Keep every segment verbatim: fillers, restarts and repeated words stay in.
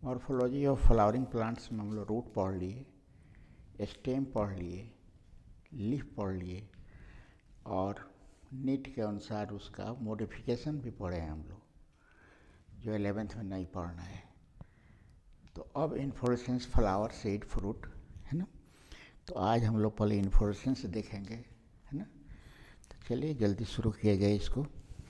Morphology of flowering plants में हम लोग रूट पढ़ लिए, स्टेम पढ़ लिए, लीफ पढ़ लिए और नीट के अनुसार उसका मॉडिफिकेशन भी पढ़े हैं हम लोग, जो एलेवेंथ में नहीं पढ़ना है। तो अब इन्फ्लोरेसेंस, फ्लावर, सीड, फ्रूट, है ना। तो आज हम लोग पहले इन्फ्लोरेसेंस देखेंगे, है ना। तो चलिए जल्दी शुरू किया जाए इसको।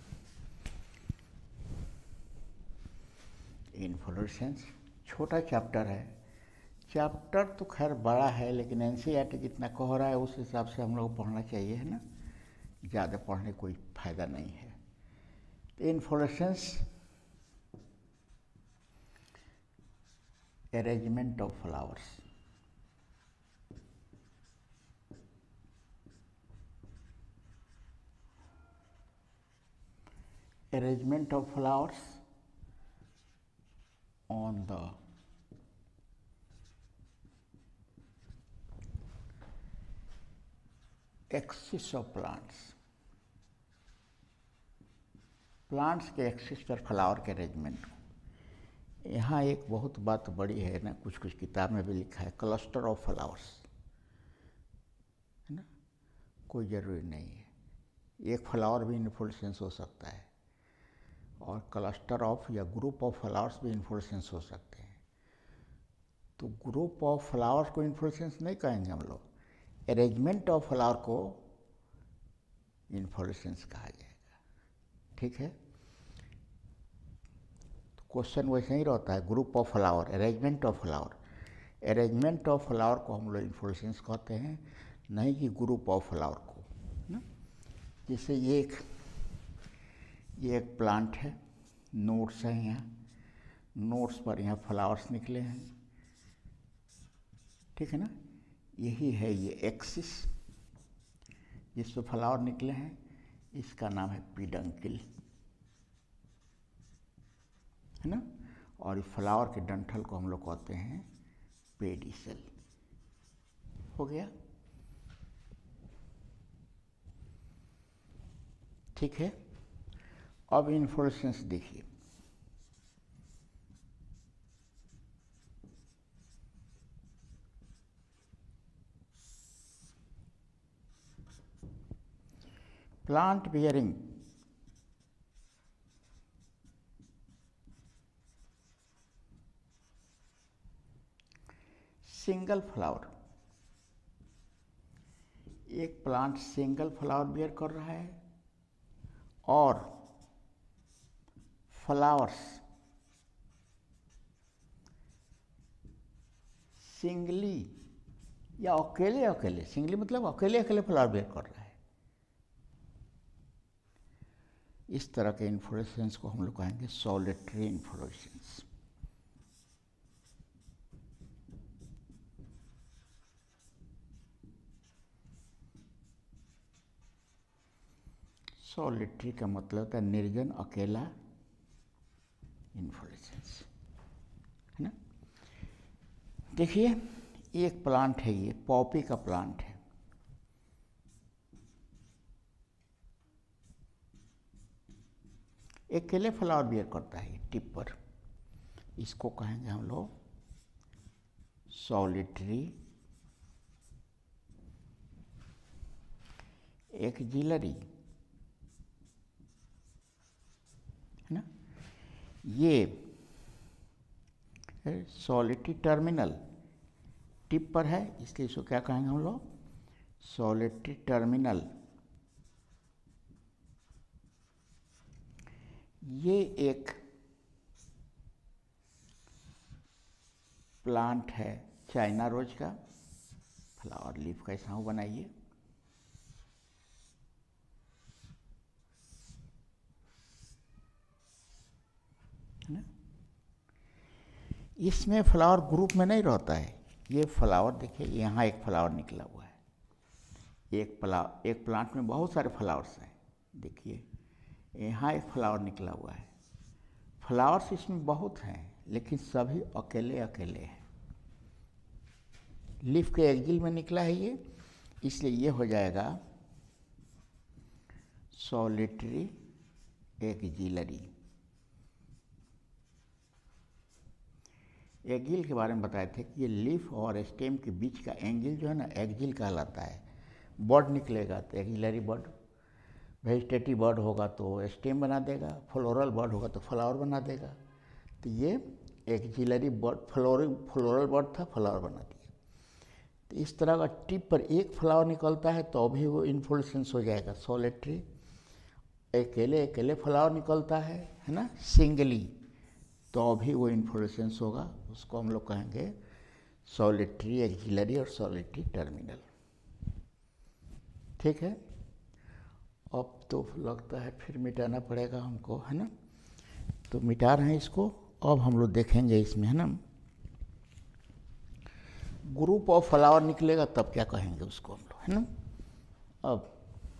इन्फ्लोरेसेंस छोटा चैप्टर है। चैप्टर तो खैर बड़ा है, लेकिन एनसीईआरटी जितना कह रहा है उस हिसाब से हम लोग पढ़ना चाहिए, है ना। ज़्यादा पढ़ने कोई फ़ायदा नहीं है। तो inflorescence arrangement of flowers, arrangement of flowers on the axis of plants। Plants के एक्सिस पर फ्लावर के अरेंजमेंट। यहाँ एक बहुत बात बड़ी है ना, कुछ कुछ किताब में भी लिखा है क्लस्टर ऑफ फ्लावर्स, है ना। कोई ज़रूरी नहीं है, एक फ्लावर भी इन्फ्लोरेसेंस हो सकता है और क्लस्टर ऑफ या ग्रुप ऑफ फ्लावर्स भी इन्फ्लोरेसेंस हो सकते हैं। तो ग्रुप ऑफ फ्लावर्स को इन्फ्लोरेसेंस नहीं कहेंगे हम लोग, अरेंजमेंट ऑफ फ्लावर को इन्फ्लोरेसेंस कहा जाएगा, ठीक है। तो क्वेश्चन वैसे ही रहता है, group of flower, arrangement of flower. Arrangement of flower को हम लोग इन्फ्लोरेसेंस कहते हैं, नहीं कि ग्रुप ऑफ फ्लावर को, ना। जैसे ये एक ये एक प्लांट है, नोट्स हैं यहाँ, नोट्स पर यहाँ फ्लावर्स निकले हैं, ठीक है ना। यही है ये एक्सिस जिस पर फ्लावर निकले हैं, इसका नाम है पीडंकिल, है ना। और इस फ्लावर के डंठल को हम लोग कहते हैं पेडिसल। हो गया, ठीक है। अब इन्फ्लोरेसेंस देखिए, प्लांट बियरिंग सिंगल फ्लावर। एक प्लांट सिंगल फ्लावर बियर कर रहा है और फ्लावर्स सिंगली या अकेले अकेले, सिंगली मतलब अकेले अकेले फ्लावर बियर कर रहा है। इस तरह के इन्फ्लोरेसेंस को हम लोग कहेंगे सॉलिटरी इन्फ्लोरेसेंस। सॉलिटरी का मतलब होता है निर्जन, अकेला इन्फ्लोरेसेंस, है ना। देखिए एक प्लांट है, ये पॉपी का प्लांट है। अकेले फ्लावर बियर करता है टिप पर, इसको कहेंगे हम लोग सॉलिटरी एक्जिलरी, है ना। ये सॉलिटरी टर्मिनल टिप पर है, इसलिए इसको क्या कहेंगे हम लोग सॉलिटरी टर्मिनल। ये एक प्लांट है चाइना रोज का, फ्लावर लीफ कैसा हो बनाइए, है ना। इसमें फ्लावर ग्रुप में नहीं रहता है। ये फ्लावर देखिए, यहाँ एक फ्लावर निकला हुआ है, एक फ्लावर, एक प्लांट में बहुत सारे फ्लावर्स हैं। देखिए यहाँ एक फ्लावर निकला हुआ है, फ्लावर्स इसमें बहुत हैं लेकिन सभी अकेले अकेले हैं। लीफ के एक्जिल में निकला है ये, इसलिए ये हो जाएगा सॉलिटरी एक्जिलरी। एगिल के बारे में बताए थे कि ये लीफ और स्टेम के बीच का एंगल जो है ना एक्जिल कहलाता है। बर्ड निकलेगा तो एक्जिलरी बर्ड, वेजिटेटिव बर्ड होगा तो स्टेम बना देगा, फ्लोरल बर्ड होगा तो फ्लावर बना देगा। तो ये axillary bud, floral floral bud था, फ्लावर बना दिया। तो इस तरह का टिप पर एक फ्लावर निकलता है तो भी वो इन्फ्लोरेसेंस हो जाएगा सोलेटरी। अकेले अकेले फ्लावर निकलता है है ना सिंगली, तो भी वो इन्फ्लोरेसेंस होगा। उसको हम लोग कहेंगे सोलेटरी एक्जिलरी और सोलेटरी टर्मिनल। ठीक है, अब तो लगता है फिर मिटाना पड़ेगा हमको, है ना। तो मिटा रहे हैं इसको। अब हम लोग देखेंगे इसमें, है ना, ग्रुप ऑफ फ्लावर निकलेगा तब क्या कहेंगे उसको हम लोग, है ना। अब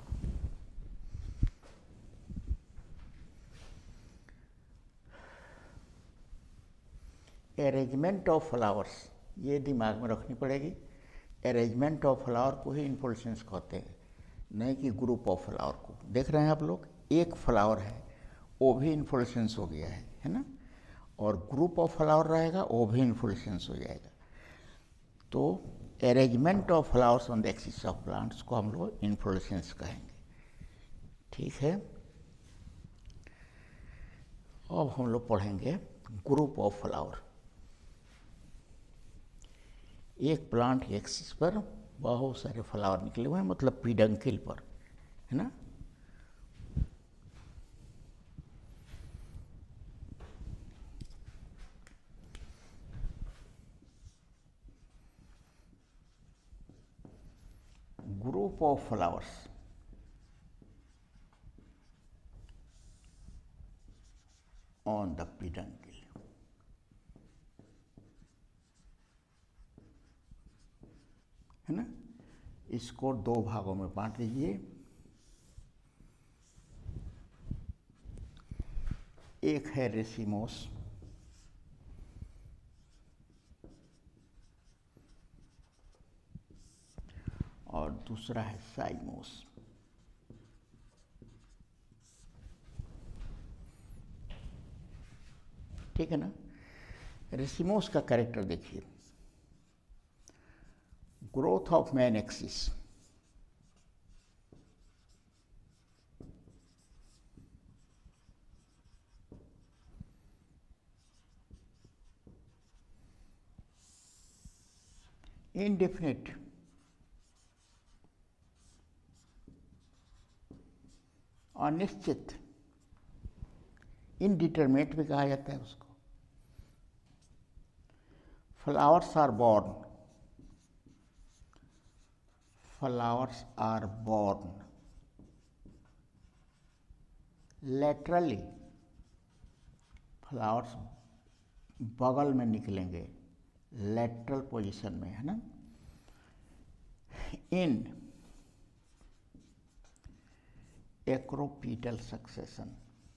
अरेंजमेंट ऑफ फ्लावर्स, ये दिमाग में रखनी पड़ेगी। अरेंजमेंट ऑफ फ्लावर को ही इन्फ्लोरेसेंस कहते हैं, नहीं कि ग्रुप ऑफ फ्लावर को। देख रहे हैं आप लोग, एक फ्लावर है वो भी इन्फ्लोरेसेंस हो गया है है ना, और ग्रुप ऑफ फ्लावर रहेगा वो भी इन्फ्लोरेसेंस हो जाएगा। तो arrangement of flowers on the axis of plants को हम लोग इन्फ्लोरेसेंस कहेंगे। ठीक है, अब हम लोग पढ़ेंगे ग्रुप ऑफ फ्लावर। एक प्लांट एक्सिस पर बहुत सारे फ्लावर निकले हुए हैं, मतलब पीडंकिल पर, है ना। Group of flowers on the peduncle, है ना। इसको दो भागों में बांट लीजिए। एक है रेसिमोस और दूसरा है साइमोस। ठीक है ना। रेसिमोस का कैरेक्टर देखिए, growth of main axis, indefinite, अनिश्चित, इनडिटरमिनेट भी कहा जाता है उसको। Flowers are borne, flowers are borne laterally, flowers बगल में निकलेंगे लेटरल पोजीशन में, है ना। इन एक्रोपीटल सक्सेशन,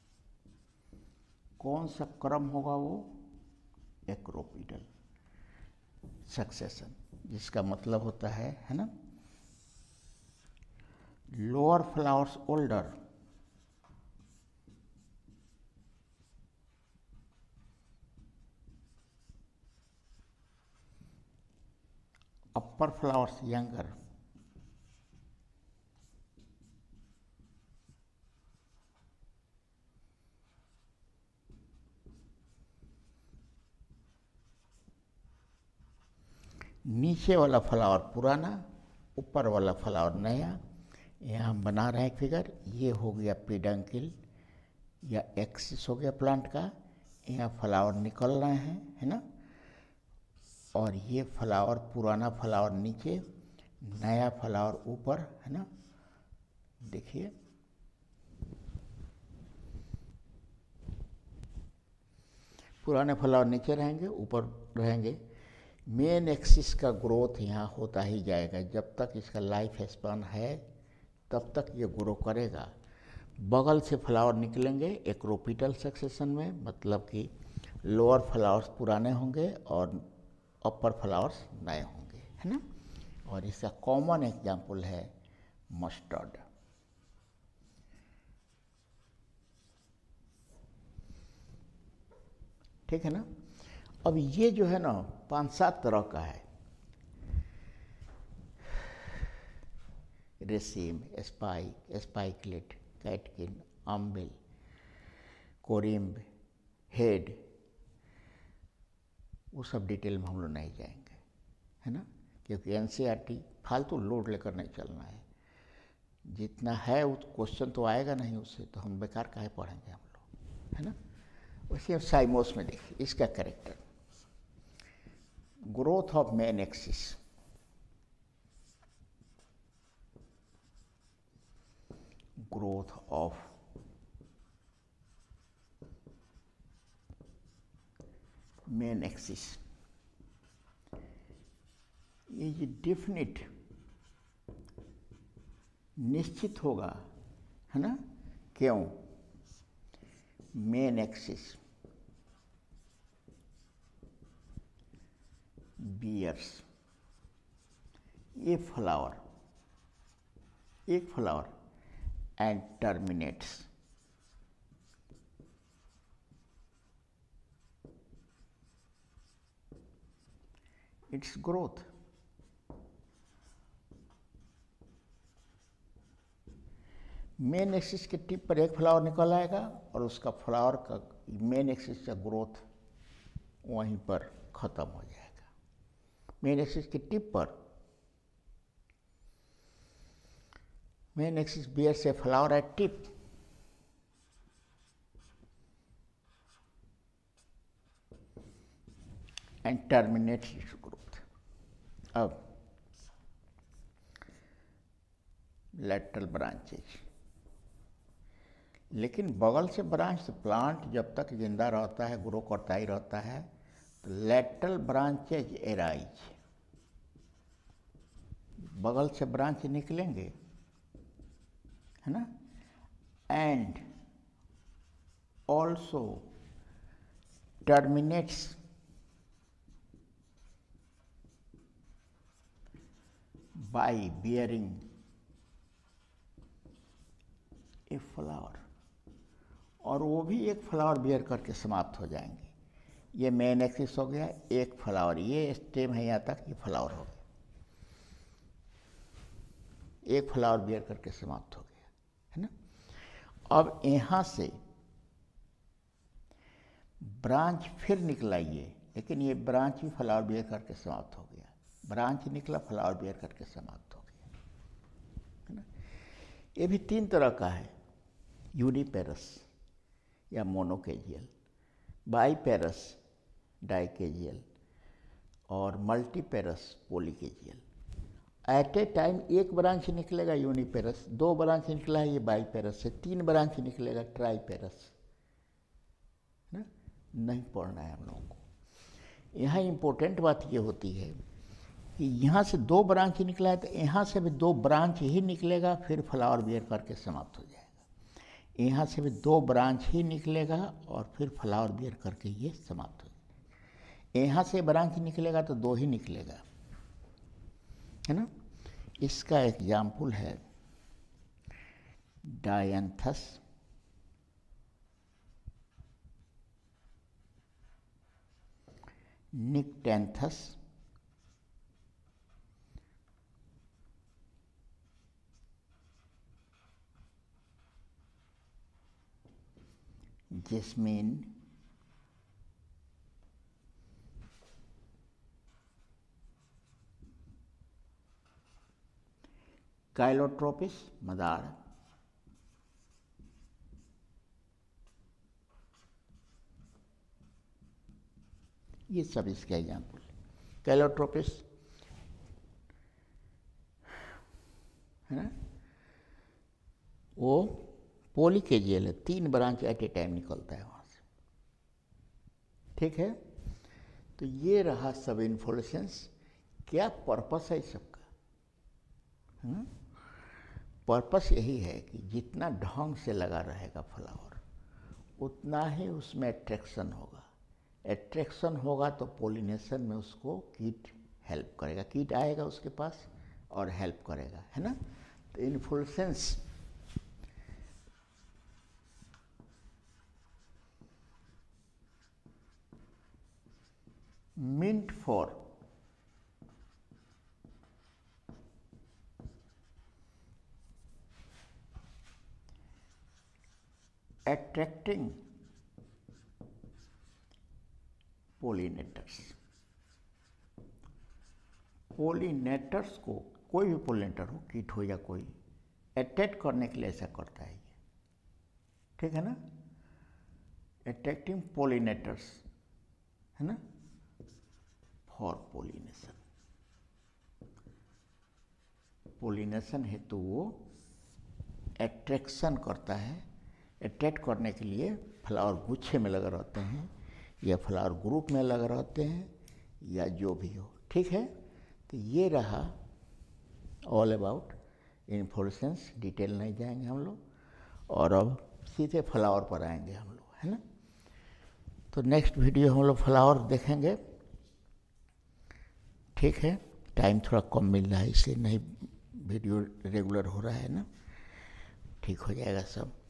कौन सा क्रम होगा वो, एक्रोपीटल सक्सेशन, जिसका मतलब होता है है ना, lower flowers older, upper flowers younger, नीचे वाला फ्लावर पुराना, ऊपर वाला फ्लावर नया। यहाँ हम बना रहे हैं फिगर, ये हो गया पेडंकिल या एक्सिस हो गया प्लांट का। यहाँ फ्लावर निकल रहे हैं, है ना, और ये फ्लावर, पुराना फ्लावर नीचे, नया फ्लावर ऊपर, है ना। देखिए पुराने फ्लावर नीचे रहेंगे, ऊपर रहेंगे। मेन एक्सिस का ग्रोथ यहाँ होता ही जाएगा, जब तक इसका लाइफ स्पैन है तब तक ये ग्रो करेगा। बगल से फ्लावर निकलेंगे एक्रोपीटल सक्सेशन में, मतलब कि लोअर फ्लावर्स पुराने होंगे और अपर फ्लावर्स नए होंगे, है ना। और इसका कॉमन एग्जाम्पल है मस्टर्ड। ठीक है ना। अब ये जो है ना पांच सात तरह का है, raceme, spike, spikelet, catkin, umbel, corymb, head, वो सब डिटेल में हम लोग नहीं जाएंगे, है ना, क्योंकि एनसीईआरटी फालतू लोड लेकर नहीं चलना है। जितना है वो क्वेश्चन तो आएगा नहीं उससे, तो हम बेकार काहे पढ़ेंगे हम लोग, है ना। वैसे साइमोस में देखिए इसका character, growth of main axis, growth of main axis, ये डेफिनेट निश्चित होगा, है ना। क्यों? Main axis bears a flower, एक flower and terminates its growth. Main axis के टिप पर एक फ्लावर निकल आएगा और उसका फ्लावर का मेन एक्सिस का ग्रोथ वहीं पर खत्म हो जाएगा। मेन एक्सिस के टिप पर मेन एक्सिस बियर से flower at tip, and terminate its growth. अब लेटरल ब्रांचेज, लेकिन बगल से ब्रांच से प्लांट जब तक जिंदा रहता है, ग्रो करता ही रहता है, तो लेटरल ब्रांचेज एराइज, बगल से ब्रांच निकलेंगे, है ना, and also terminates by bearing a flower, और वो भी एक फ्लावर बियर करके समाप्त हो जाएंगे। ये मेन एक्सिस हो गया, एक फ्लावर, ये स्टेम है यहाँ तक, ये फ्लावर हो गया, एक फ्लावर बियर करके समाप्त हो गया, है ना। अब यहाँ से ब्रांच फिर निकला ये, लेकिन ये ब्रांच भी फ्लावर बियर करके समाप्त हो गया, ब्रांच निकला फ्लावर बियर करके समाप्त हो गया, है ना। ये भी तीन तरह का है, यूनिपेरस या मोनोकेजियल, बाईपेरस डाइकेजियल, और multiparous polychasial. At a time एक ब्रांच निकलेगा यूनिपेरस, दो ब्रांच निकला है ये बाईपेरस से, तीन ब्रांच निकलेगा ट्राईपेरस, ना, नहीं पढ़ना है हम लोगों को। यहाँ इम्पोर्टेंट बात ये होती है कि यहाँ से दो ब्रांच निकला है, तो यहाँ से भी दो ब्रांच ही निकलेगा, फिर फ्लावर बियर करके समाप्त हो जाएगा। यहाँ से भी दो ब्रांच ही निकलेगा और फिर फ्लावर बियर करके ये समाप्त हो जाएगा। यहाँ से ब्रांच निकलेगा तो दो ही निकलेगा, है ना। इसका एग्जाम्पल है डायंथस, निक्टेंथस, जैस्मीन, काइलोट्रोपिस मदार, ये सब इसका एग्जाम्पल है। काइलोट्रोपिस, है ना, वो पॉलीकेजियल है, तीन ब्रांच एट ए टाइम निकलता है वहाँ से, ठीक है। तो ये रहा सब इन्फ्लोरेसेंस। क्या पर्पस है इस सबका? पर्पस यही है कि जितना ढंग से लगा रहेगा फ्लावर, उतना ही उसमें अट्रैक्शन होगा। अट्रैक्शन होगा तो पोलिनेशन में उसको कीट हेल्प करेगा, कीट आएगा उसके पास और हेल्प करेगा, है ना। तो inflorescence meant for attracting pollinators। Pollinators को, कोई भी पोलिनेटर हो, कीट हो या कोई, अट्रैक्ट करने के लिए ऐसा करता है ये, ठीक है ना। अट्रैक्टिंग पोलिनेटर्स, है ना, फॉर पोलिनेशन। पोलिनेशन हेतु वो अट्रैक्शन करता है, अट्रैक्ट करने के लिए फ्लावर गुच्छे में लगे रहते हैं या फ्लावर ग्रुप में लगे रहते हैं या जो भी हो, ठीक है। तो ये रहा ऑल अबाउट इन्फ्लोरेसेंस, डिटेल नहीं जाएंगे हम लोग, और अब सीधे फ्लावर पर आएंगे हम लोग, है ना। तो नेक्स्ट वीडियो हम लोग फ्लावर देखेंगे, ठीक है। टाइम थोड़ा कम मिल रहा है इसलिए नहीं वीडियो रेगुलर हो रहा है ना, ठीक हो जाएगा सब।